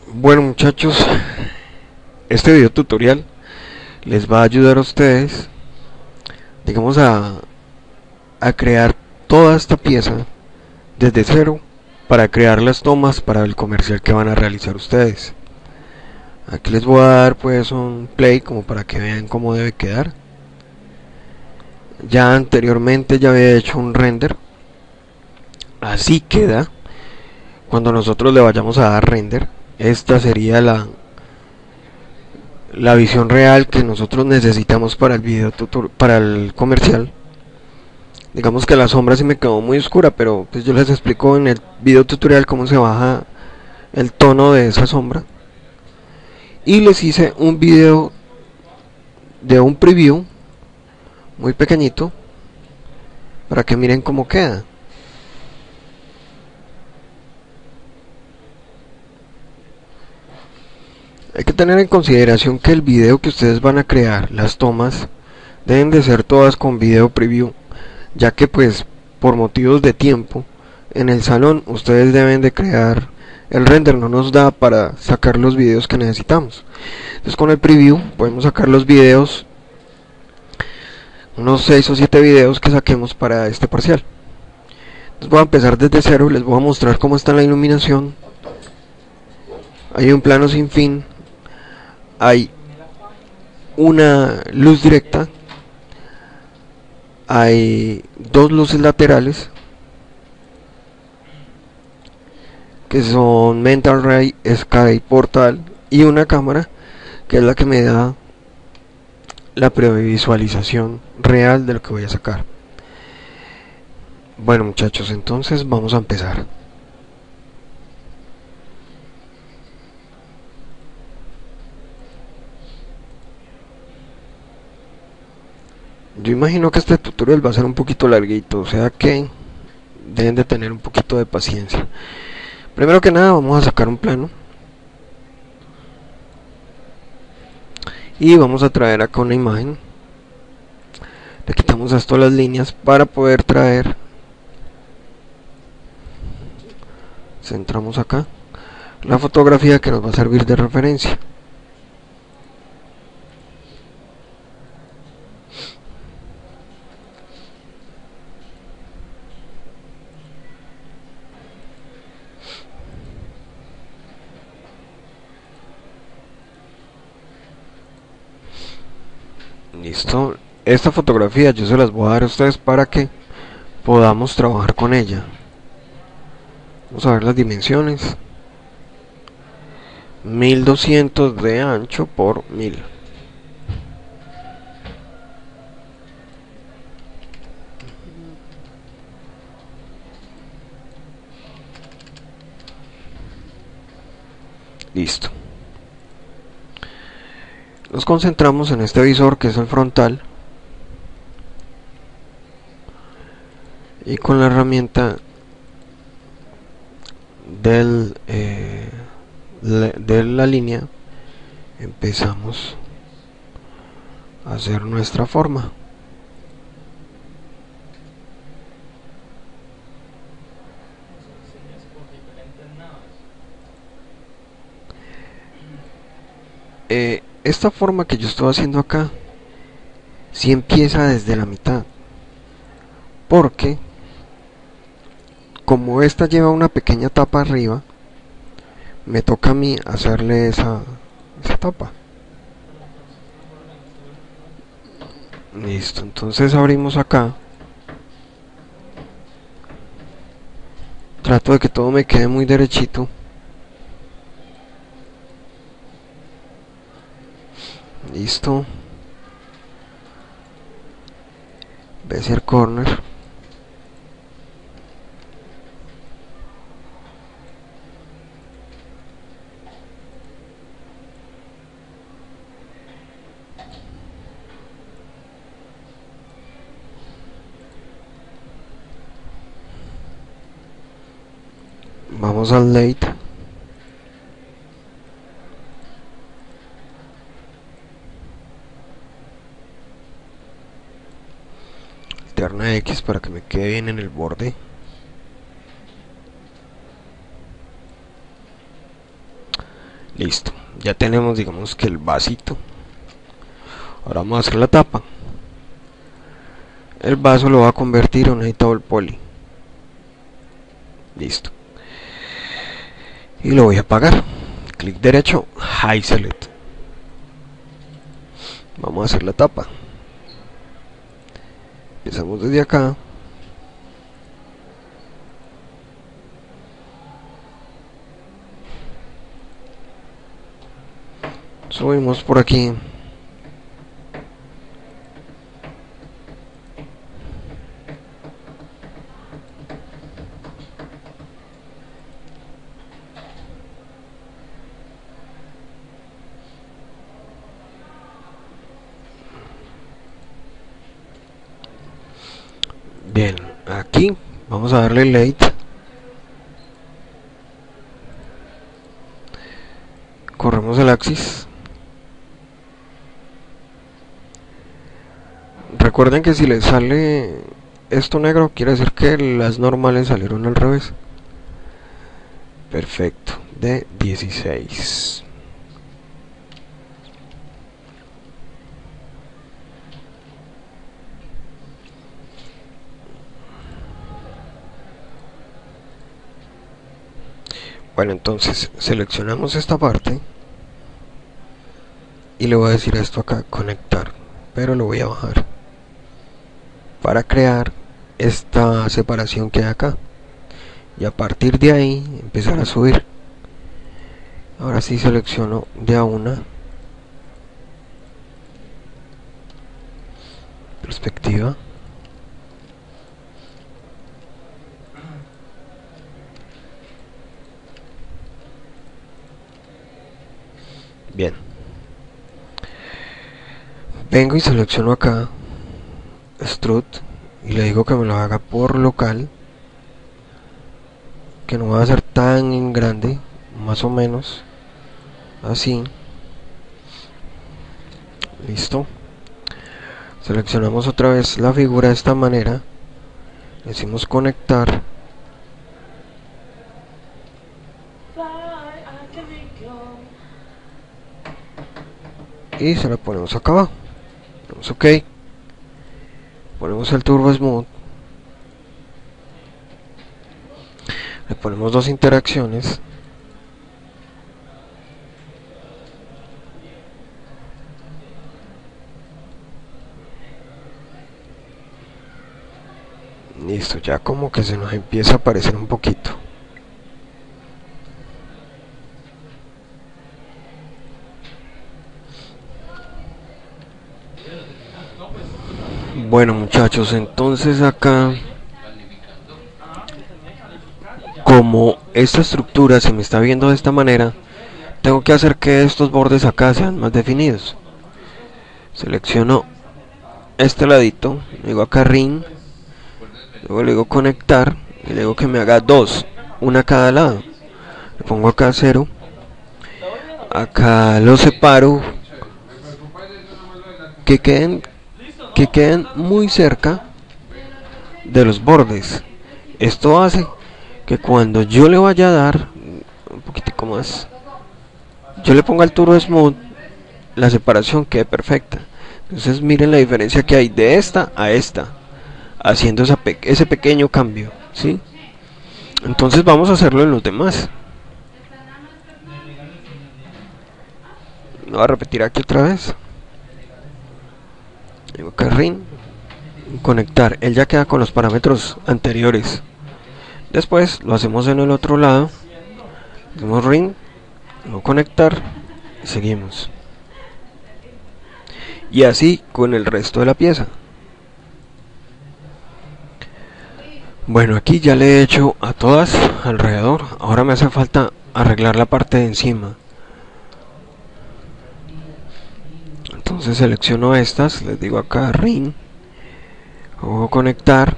Bueno muchachos, este video tutorial les va a ayudar a ustedes, digamos, a crear toda esta pieza desde cero para crear las tomas para el comercial que van a realizar ustedes. Aquí les voy a dar pues un play como para que vean cómo debe quedar. Ya anteriormente ya había hecho un render, así queda. Cuando nosotros le vayamos a dar render, esta sería la visión real que nosotros necesitamos para el video para el comercial. Digamos que la sombra sí me quedó muy oscura, pero pues yo les explico en el video tutorial cómo se baja el tono de esa sombra. Y les hice un video de un preview muy pequeñito para que miren cómo queda. Hay que tener en consideración que el video que ustedes van a crear, las tomas, deben de ser todas con video preview, ya que pues por motivos de tiempo en el salón ustedes deben de crear, el render no nos da para sacar los videos que necesitamos. Entonces con el preview podemos sacar los videos, unos 6 o 7 videos que saquemos para este parcial. Entonces voy a empezar desde cero, les voy a mostrar cómo está la iluminación. Hay un plano sin fin, hay una luz directa, hay dos luces laterales que son Mental Ray, Sky Portal, y una cámara que es la que me da la previsualización real de lo que voy a sacar. Bueno muchachos, entonces vamos a empezar. Yo imagino que este tutorial va a ser un poquito larguito, o sea que deben de tener un poquito de paciencia. Primero que nada vamos a sacar un plano y vamos a traer acá una imagen. Le quitamos esto a las líneas para poder traer, centramos acá la fotografía que nos va a servir de referencia. Listo, esta fotografía yo se las voy a dar a ustedes para que podamos trabajar con ella. Vamos a ver las dimensiones. 1200 de ancho por 1000. Listo. Nos concentramos en este visor que es el frontal, y con la herramienta de la línea empezamos a hacer nuestra forma. Esta forma que yo estoy haciendo acá sí empieza desde la mitad, porque como esta lleva una pequeña tapa arriba, me toca a mí hacerle esa tapa. Listo, entonces abrimos acá, trato de que todo me quede muy derechito. Listo, Bezier corner. Vamos al late. Alterna X para que me quede bien en el borde. Listo, ya tenemos, digamos que el vasito. Ahora vamos a hacer la tapa. El vaso lo va a convertir en un editable poly. Listo. Y lo voy a apagar. Clic derecho, High Select. Vamos a hacer la tapa. Empezamos desde acá. Subimos por aquí. Bien, aquí vamos a darle late. Corremos el axis. Recuerden que si les sale esto negro, quiere decir que las normales salieron al revés. Perfecto, de 16. Bueno, entonces seleccionamos esta parte y le voy a decir esto acá, conectar, pero lo voy a bajar para crear esta separación que hay acá, y a partir de ahí empezar a subir. Ahora sí selecciono de a una perspectiva. Bien, vengo y selecciono acá strut y le digo que me lo haga por local, que no va a ser tan grande, más o menos así. Listo. Seleccionamos otra vez la figura de esta manera, decimos conectar y se la ponemos acá abajo. Ponemos OK, ponemos el Turbo Smooth, le ponemos dos interacciones, listo, ya como que se nos empieza a aparecer un poquito. Bueno muchachos, entonces acá, como esta estructura se me está viendo de esta manera, tengo que hacer que estos bordes acá sean más definidos. Selecciono este ladito, le digo acá ring, luego le digo conectar y le digo que me haga dos, una a cada lado. Le pongo acá 0, acá lo separo, que queden muy cerca de los bordes. Esto hace que cuando yo le vaya a dar un poquitico más, yo le ponga el Turbo Smooth, la separación quede perfecta. Entonces miren la diferencia que hay de esta a esta, haciendo ese pequeño cambio, ¿sí? Entonces vamos a hacerlo en los demás. Lo voy a repetir aquí otra vez. Digo que ring, conectar. Él ya queda con los parámetros anteriores. Después lo hacemos en el otro lado. Hacemos ring, luego conectar y seguimos. Y así con el resto de la pieza. Bueno, aquí ya le he hecho a todas alrededor. Ahora me hace falta arreglar la parte de encima. Entonces selecciono estas, les digo acá ring, luego conectar,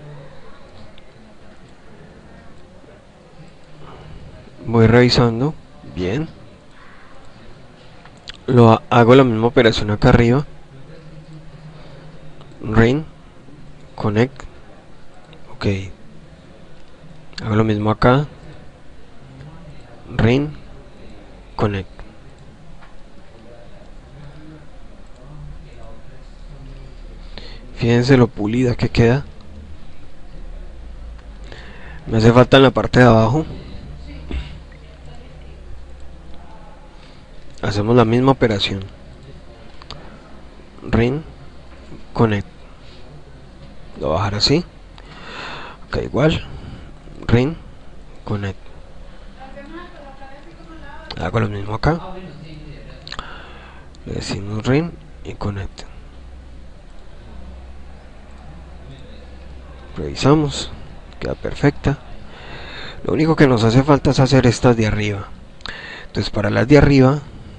voy revisando, bien, hago la misma operación acá arriba, ring, connect, ok, hago lo mismo acá, ring, connect. Fíjense lo pulida que queda. Me hace falta en la parte de abajo. Hacemos la misma operación. Ring connect. Lo voy a bajar así. Ok, igual. Ring connect. Hago lo mismo acá. Le decimos ring y connect. Revisamos. Queda perfecta. Lo único que nos hace falta es hacer estas de arriba. Entonces para las de arriba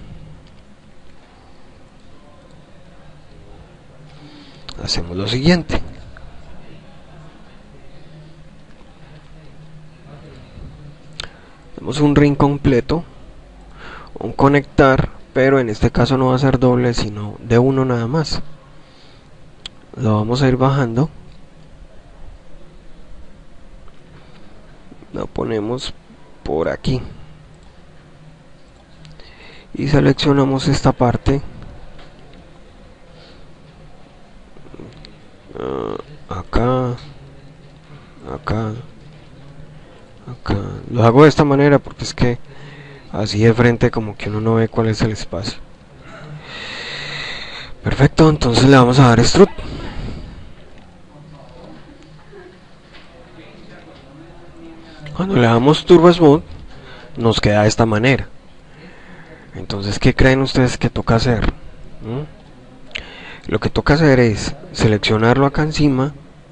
hacemos lo siguiente. Tenemos un ring completo, un conectar, pero en este caso no va a ser doble sino de uno nada más. Lo vamos a ir bajando. Lo ponemos por aquí y seleccionamos esta parte. Acá, acá, acá. Lo hago de esta manera porque es que así de frente como que uno no ve cuál es el espacio. Perfecto, entonces le vamos a dar extrude. Cuando le damos Turbo Smooth nos queda de esta manera. Entonces, ¿qué creen ustedes que toca hacer? Lo que toca hacer es seleccionarlo acá encima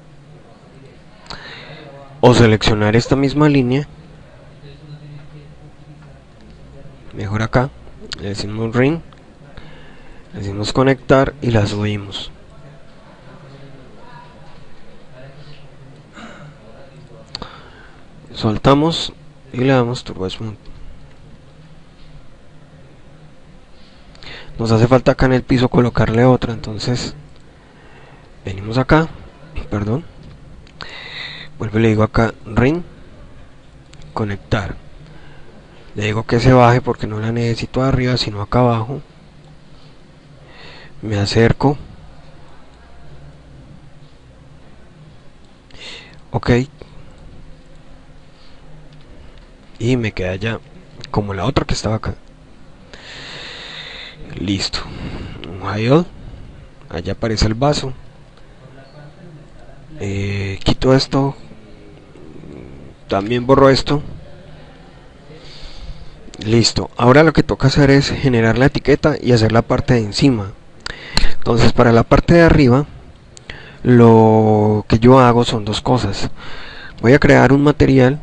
o seleccionar esta misma línea, mejor acá, le decimos ring, le decimos conectar y la subimos. Soltamos y le damos Turbo Smooth. Nos hace falta acá en el piso colocarle otra, entonces venimos acá, perdón, vuelvo y le digo acá ring, conectar. Le digo que se baje porque no la necesito arriba sino acá abajo. Me acerco. Ok. Y me queda ya como la otra que estaba acá. Listo. Un hide. Allá aparece el vaso. Quito esto. También borro esto. Listo. Ahora lo que toca hacer es generar la etiqueta y hacer la parte de encima. Entonces para la parte de arriba lo que yo hago son dos cosas. Voy a crear un material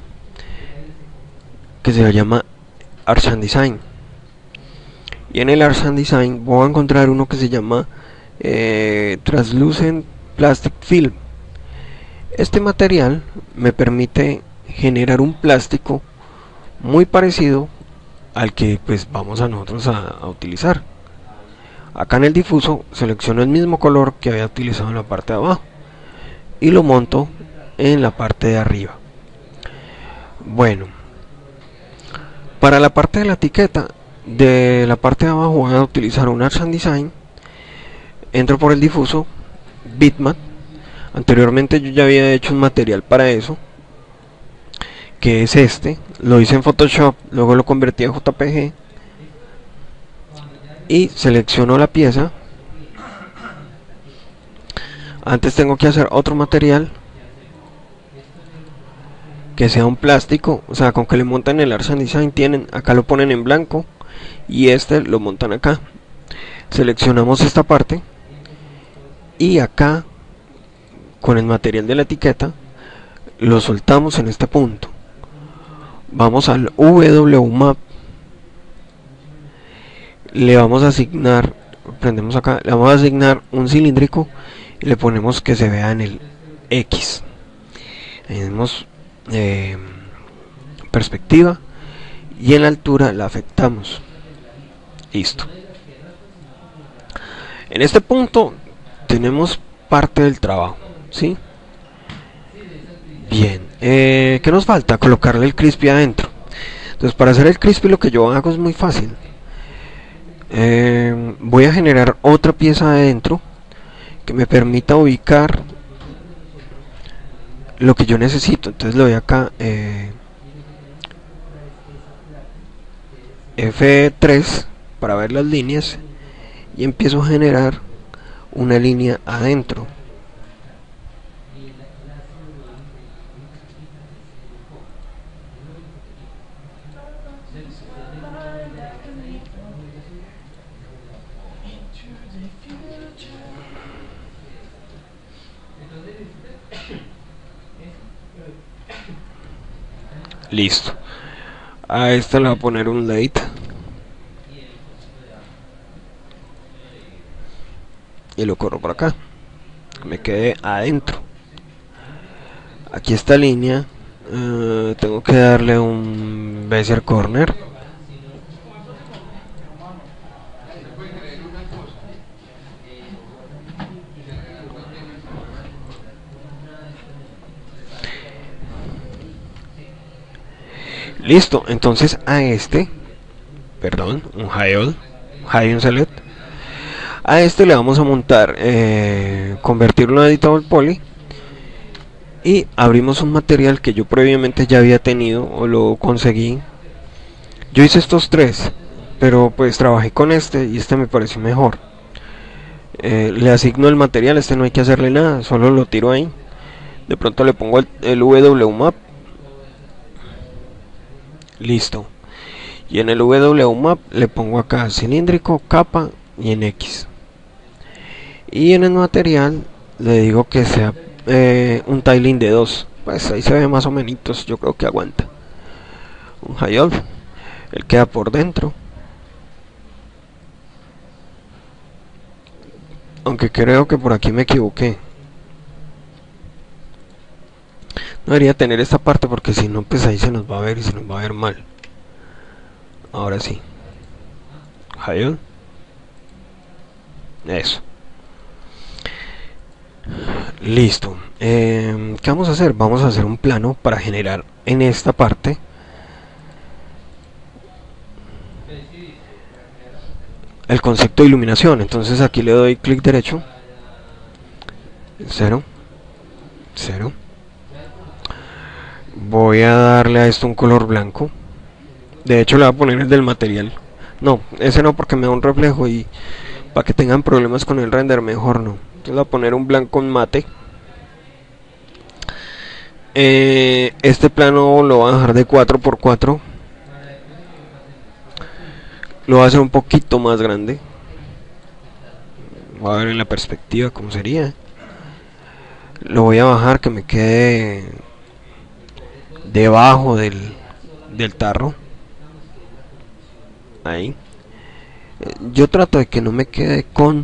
que se llama Arts and Design, y en el Arts and Design voy a encontrar uno que se llama Translucent Plastic Film. Este material me permite generar un plástico muy parecido al que pues vamos a nosotros a utilizar. Acá en el difuso selecciono el mismo color que había utilizado en la parte de abajo y lo monto en la parte de arriba. Bueno, para la parte de la etiqueta de la parte de abajo voy a utilizar un Arts and Design. Entro por el difuso, bitmap. Anteriormente yo ya había hecho un material para eso, que es este. Lo hice en Photoshop, luego lo convertí a JPG y selecciono la pieza. Antes tengo que hacer otro material que sea un plástico, o sea, con que le montan el Arts and Design tienen, acá lo ponen en blanco y este lo montan acá. Seleccionamos esta parte y acá con el material de la etiqueta lo soltamos en este punto. Vamos al WMAP, le vamos a asignar, prendemos acá, le vamos a asignar un cilíndrico y le ponemos que se vea en el X. Tenemos perspectiva y en la altura la afectamos. Listo. En este punto tenemos parte del trabajo, ¿sí? Bien, ¿qué nos falta? Colocarle el crispy adentro. Entonces para hacer el crispy lo que yo hago es muy fácil. Voy a generar otra pieza adentro que me permita ubicar lo que yo necesito. Entonces le doy acá F3 para ver las líneas y empiezo a generar una línea adentro. Listo. A esta le voy a poner un late y lo corro por acá, que me quede adentro. Aquí esta línea tengo que darle un bezier corner. Listo, entonces a este, perdón, un high select, a este le vamos a montar, convertirlo en editable poly, y abrimos un material que yo previamente ya había tenido o lo conseguí. Yo hice estos tres, pero pues trabajé con este y este me pareció mejor. Le asigno el material, este no hay que hacerle nada, solo lo tiro ahí. De pronto le pongo el WMAP. Listo. Y en el WMAP le pongo acá cilíndrico, capa y en X. Y en el material le digo que sea un tiling de 2. Pues ahí se ve más o menos, yo creo que aguanta. Un high off. Él queda por dentro. Aunque creo que por aquí me equivoqué. No debería tener esta parte porque si no pues ahí se nos va a ver y se nos va a ver mal. Ahora sí. High off. Eso. Listo. ¿Qué vamos a hacer? Vamos a hacer un plano para generar en esta parte el concepto de iluminación. Entonces aquí le doy clic derecho, 0, 0. Voy a darle a esto un color blanco. De hecho le voy a poner el del material. No, ese no, porque me da un reflejo y para que tengan problemas con el render mejor no. Entonces voy a poner un blanco en mate. Este plano lo voy a dejar de 4x4. Lo voy a hacer un poquito más grande. Voy a ver en la perspectiva cómo sería. Lo voy a bajar que me quede debajo del tarro. Ahí. Yo trato de que no me quede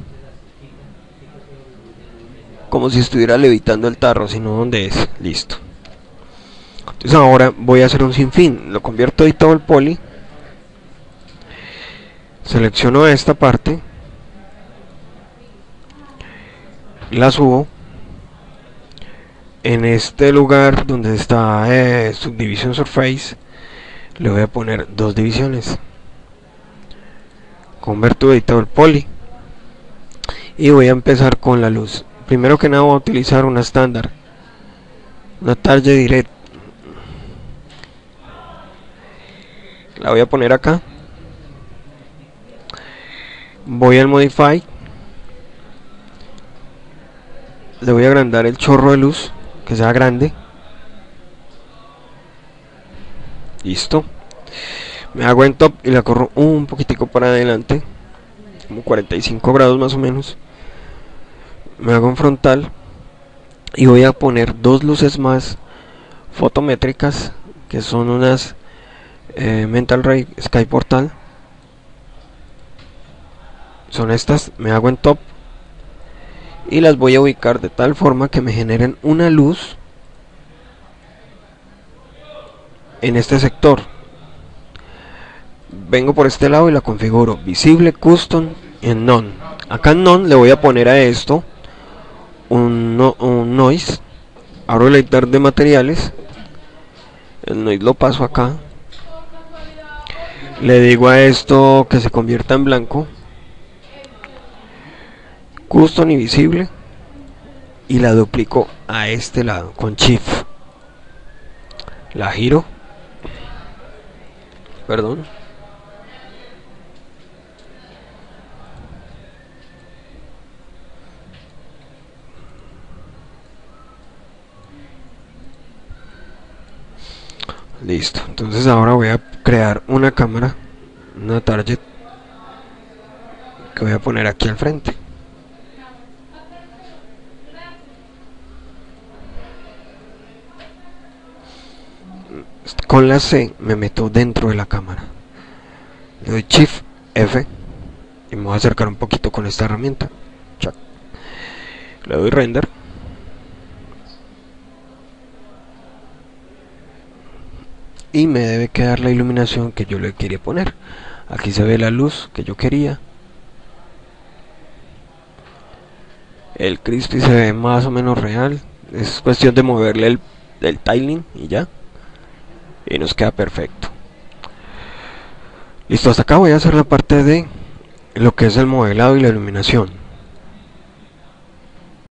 como si estuviera levitando el tarro, sino donde es. Listo. Entonces ahora voy a hacer un sinfín. Lo convierto a editable poly. Selecciono esta parte. La subo. En este lugar donde está Subdivision Surface, le voy a poner 2 divisiones. Converto a editable poly. Y voy a empezar con la luz. Primero que nada voy a utilizar una estándar, una Target Direct. La voy a poner acá. Voy al Modify. Le voy a agrandar el chorro de luz, que sea grande. Listo. Me hago en top y la corro un poquitico para adelante, como 45 grados más o menos. Me hago en frontal y voy a poner 2 luces más fotométricas, que son unas Mental Ray Sky Portal. Son estas. Me hago en top y las voy a ubicar de tal forma que me generen una luz en este sector. Vengo por este lado y la configuro visible, custom, en none. Acá en none le voy a poner a esto un noise. Abro el editor de materiales, el noise lo paso acá Le digo a esto que se convierta en blanco, custom invisible, y la duplico a este lado con shift, la giro, perdón, listo. Entonces ahora voy a crear una cámara, una target, que voy a poner aquí al frente. Con la C me meto dentro de la cámara, le doy Shift F y me voy a acercar un poquito con esta herramienta. Le doy render y me debe quedar la iluminación que yo le quería poner. Aquí se ve la luz que yo quería, el crispy se ve más o menos real, es cuestión de moverle el tiling y ya, y nos queda perfecto. Listo, hasta acá voy a hacer la parte de lo que es el modelado y la iluminación.